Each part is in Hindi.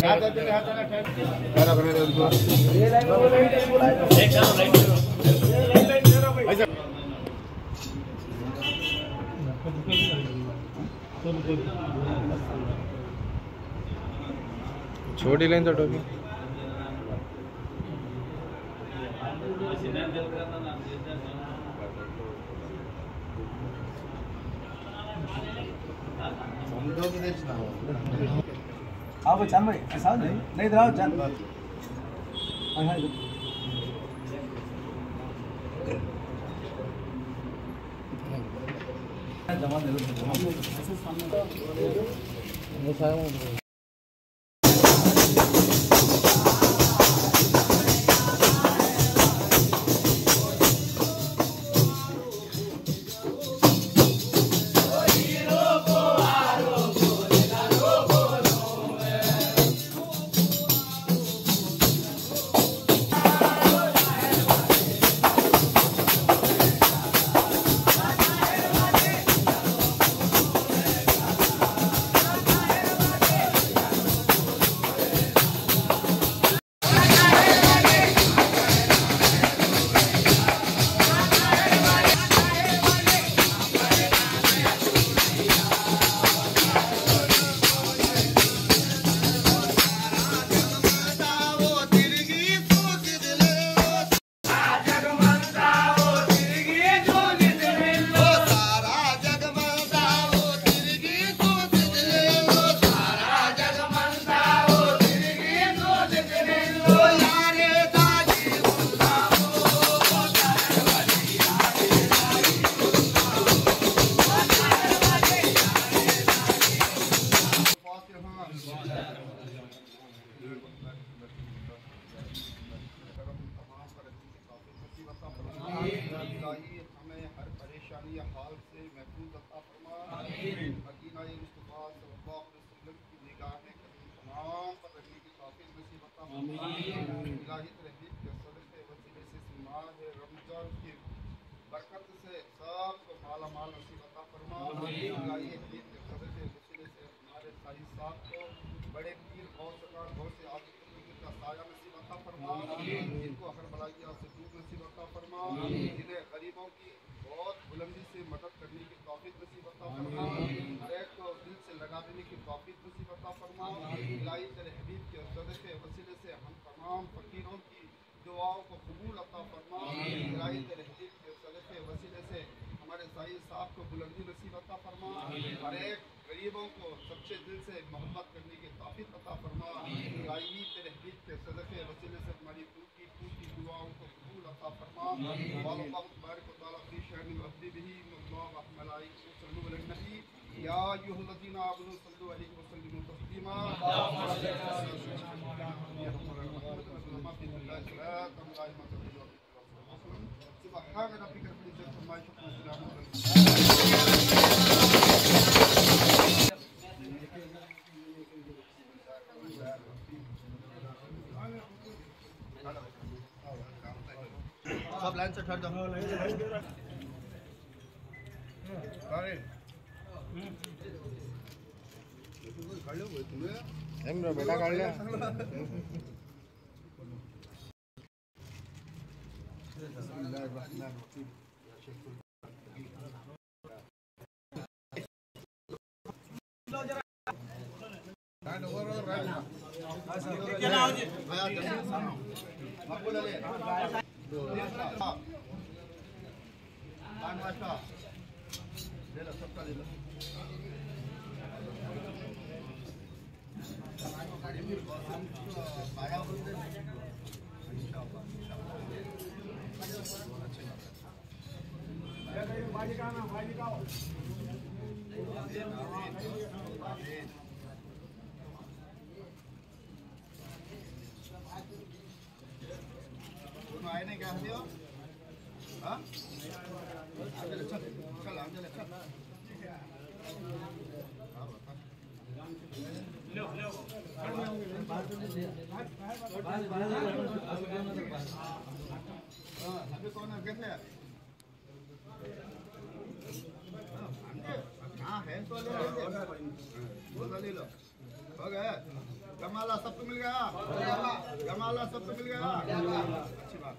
छोटी लाइन तो टोपी आप चांद भाई ऐसा नहीं इधर आओ चांद जमा दे दो हमें हर परेशानी या हाल से महफूज अता फरमा। मदीना मुस्तफ़ा सल्लल्लाहु अलैहि वसल्लम की निगाह में तमाम पर रहने की तौफीक नसीब अता फरमा। इलाही तरहीब के सदक़े वसीले से माह रमज़ान की बरकत से सबको माला माल नसीब अता फरमा। इलाही ईद के सदक़े वसीले से हमारे साहिब साहब को बड़े पीर बहुत से आगे का साया नसीब अता फरमा। इनको हर बलाइया से दूर नसीब अता फरमा। जिन्हें गरीबों की बहुत बुलंदी से मदद करने की तौफीक नसीब अता फरमा। हर एक को दिल से लगा देने की तौफीक नसीब अता फरमा। इलाही तेरे हबीब के सदक़े वसीले से हम तमाम फ़कीरों की दुआओं को कबूल अता फरमा। इलाही तेरे हबीब के सदक़े वसीले से हमारे साहिब साहब को बुलंदी नसीब अता फरमा। हर एक गरीबों को सच्चे दिल से मोहब्बत करने की तौफीक अता फरमा। इलाही तेरे हबीब के सदक़े वसीले से हमारी टूटी टूटी दुआओं को कबूल अता फरमा। अल्लाह तबारक व तआला फी शअनि अब्दिही वल्लाहु व मलाइकतुहु सल्लू अलन नबी या अय्युहल्लज़ीना आमनू सल्लू अलैहि व सल्लिमू तस्लीमा। सुब्हान रब्बिका रब्बिल इज़्ज़ति अम्मा यसिफून व सलामुन अलल सब लाइन से ठहर जाओ। बेटा काढ लिया आए नहीं क्या हो? हाँ? चल चल चल चल चल। लो लो। हाँ अभी कौन है कैसे? हाँ है तो ले लो। वो ले लो। हो गया? जमाला सबको मिल गया, जमाला सबको मिल गया, अच्छी बात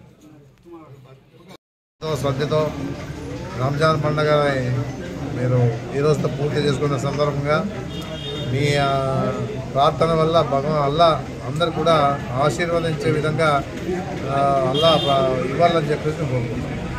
है। శ్రద్ధతో రంజాన్ పండుగ మీరు ఈరోజుతో పూర్తి చేసుకున్న సందర్భంగా మీ ప్రార్థన వల్ల భగవాన్ అల్లా అందరు కూడా ఆశీర్వదించే విధంగా అల్లా ఇవ్వాలని చెప్పేసి కోరుకుంటున్నాను.